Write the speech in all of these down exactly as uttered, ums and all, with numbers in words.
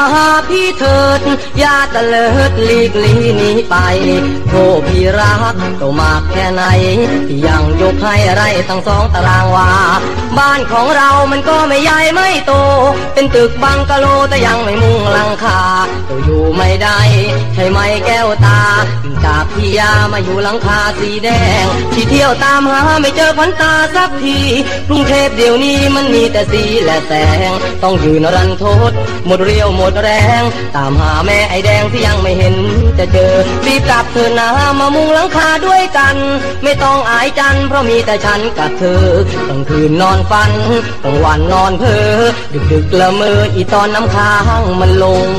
มาหาพี่เถิดอย่าตะเลิดหลีกลีหนีไปโทษพี่รักโตมากแค่ไหนที่ยังยกให้ไรทั้งสองตารางวาบ้านของเรามันก็ไม่ใหญ่ไม่โตเป็นตึกบังกะโลแต่ยังไม่มุงหลังคาตัวอยู่ไม่ได้ใช่ไหมแก้วตาถึงจากพี่ยามาอยู่หลังคาสีแดงที่เที่ยวตามหาไม่เจอขวัญตาสักทีกรุงเทพเดี๋ยวนี้มันมีแต่สีและแสงต้องยืนรันทดหมดเรี่ยวหมดแรงตามหาแม่ไอแดงที่ยังไม่เห็นจะเจอรีบกลับเธอนะมามุงหลังคาด้วยกันไม่ต้องอายจันเพราะมีแต่ฉันกับเธอกลางคืนนอนฝันกลางวันนอนเพ้อดึกดึกละเมออีตอนน้ำค้างมันลง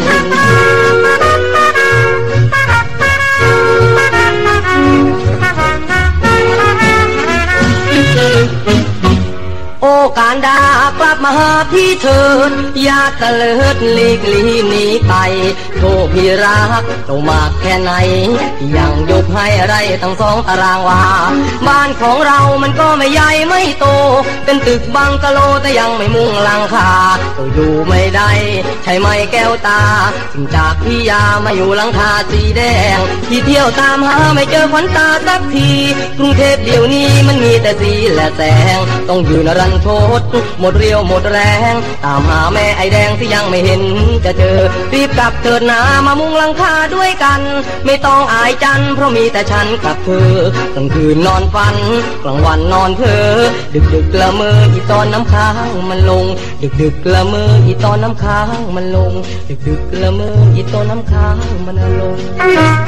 โอ้การดากลับมาหาพี่เถิดอย่าตะเลิดหลีกลีหนีไปโทษพี่รักโตมากแค่ไหนที่ยังยกให้ไรทั้งสองตารางวาบ้านของเรามันก็ไม่ใหญ่ไม่โตเป็นตึกบังกะโลแต่ยังไม่มุงหลังคาตัวอยู่ไม่ได้ใช่ไหมแก้วตาถึงจากพี่ยามาอยู่หลังคาสีแดงที่เที่ยวตามหาไม่เจอขวัญตาสักทีกรุงเทพเดี๋ยวนี้มันมีแต่สีและแสงต้องยืนรันโทษหมดเรี่ยวหมดแรงตามหาแม่ไอแดงที่ยังไม่เห็นจะเจอรีบกลับเถิดนะมามุงหลังคาด้วยกันไม่ต้องอายจันเพราะมีแต่ฉันกับเธอกลางคืนนอนฝันกลางวันนอนเพ้อดึกดึกละเมออีตอนน้ำค้างมันลงดึกดึกละเมออีตอนน้ำค้างมันลงดึกดึกละเมออีตอนน้ำค้างมันลง